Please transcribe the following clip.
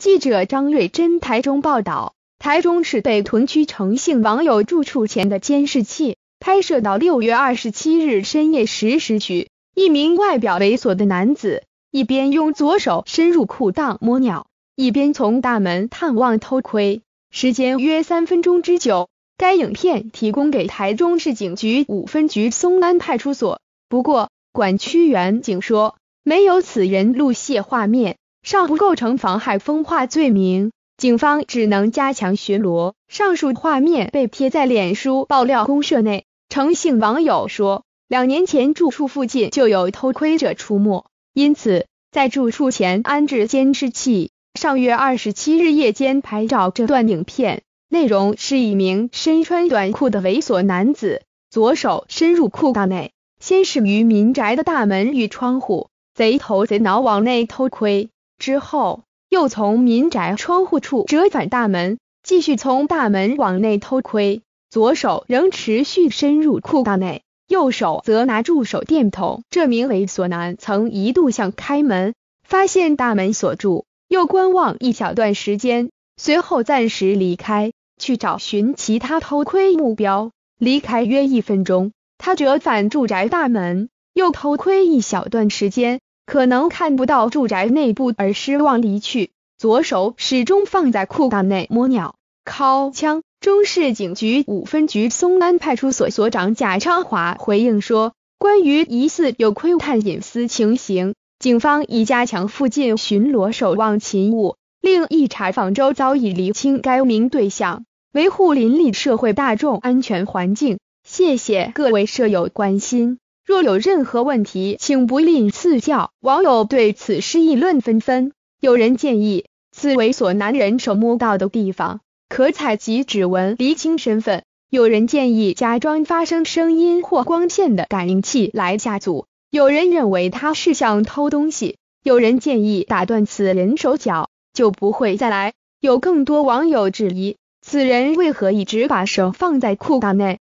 记者张瑞珍台中报道，台中市北屯区诚信网友住处前的监视器拍摄到6月27日深夜10时许，一名外表猥琐的男子一边用左手伸入裤裆摸鸟，一边从大门探望偷窥，时间约3分钟之久。该影片提供给台中市警局5分局松安派出所，不过管区员警说，没有此人录械画面，尚不构成妨害风化罪名，警方只能加强巡逻。上述画面被贴在脸书爆料公社内，诚信网友说，2年前住处附近就有偷窥者出没，因此在住处前安置监视器。上月27日夜间拍照这段影片，内容是一名身穿短裤的猥琐男子，左手伸入裤裆内，先是于民宅的大门与窗户贼头贼脑往内偷窥，之后又从民宅窗户处折返大门，继续从大门往内偷窥，左手仍持续深入裤裆内，右手则拿住手电筒。这名猥琐男曾一度想开门，发现大门锁住，又观望一小段时间，随后暂时离开，去找寻其他偷窥目标。离开约1分钟，他折返住宅大门，又偷窥一小段时间，可能看不到住宅内部而失望离去，左手始终放在裤裆内摸鸟、靠枪。中市警局5分局松安派出所所长贾昌华回应说，关于疑似有窥探隐私情形，警方已加强附近巡逻守望勤务，另一查访周遭已厘清该名对象，维护邻里社会大众安全环境。谢谢各位舍友关心，若有任何问题请不吝赐教。网友对此事议论纷纷，有人建议此猥琐男人手摸到的地方可采集指纹厘清身份，有人建议加装发生声音或光线的感应器来吓阻，有人认为他是想偷东西，有人建议打断此人手脚，就不会再来。有更多网友质疑，此人为何一直把手放在裤裆内？